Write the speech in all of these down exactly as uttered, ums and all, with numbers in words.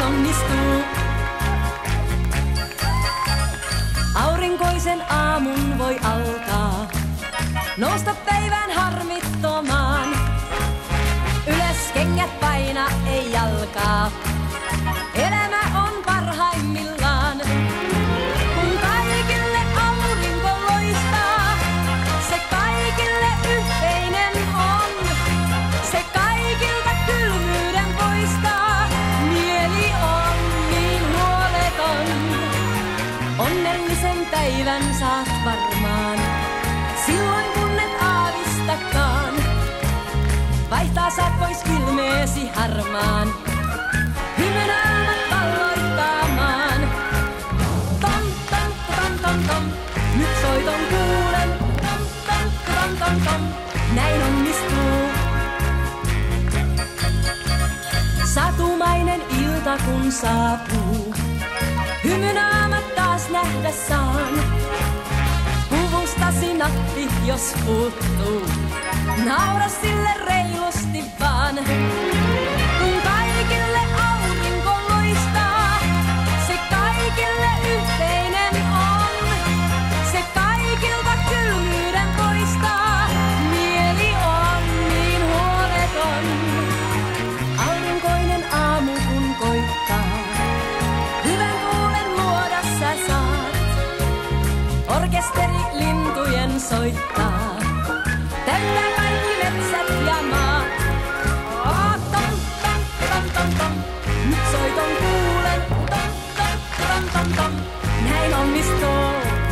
onnistuu. Aurinkoisen aamun voi alkaa, nousta päivän harmittomaan. Ylös kengät paina ei jalkaa, elämä on parhaimmillaan. Kun kaikille aurinko loistaa, se kaikille yhteinen on. Se kaikilta kylmyyden poistaa, mieli on niin huoleton. Onnellisen päivän saat varmaan, silloin kun et aavistakaan. Vaihtaa saat pois ilmeesi harmaan, hymynäämät valloittamaan. Tom, tom, tom, tom, tom, nyt soiton kuulen. Tom, tom, tom, tom, tom, näin onnistuu. Satumainen ilta kun saapuu, hymynäämät taas nähdä saan. Puvustasi nappi jos puuttuu, naura sille reilusti vaan. Kun kaikille aurinko loistaa, se kaikille yhteinen on. Se kaikilta kylmyyden poistaa, mieli on niin huoleton. Aurinkoinen aamu kun koittaa, hyvän tuulen luoda sä saat. Orkesteri lintujen soittaa, täyttää kaikki metsät ja maat. Oh, tom, tom, tom, tom, tom, nyt soiton kuulen. Tom, tom, tom, tom, tom, näin onnistuu.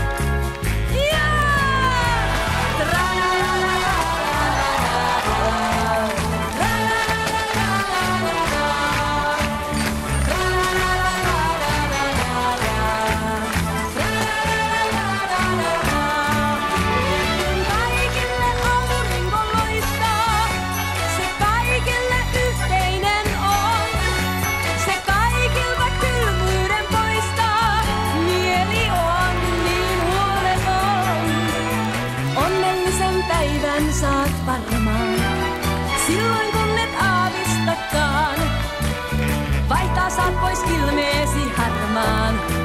Saat varmaan, silloin kun et aavistakaan. Vaihtaa saat pois ilmeesi harmaan.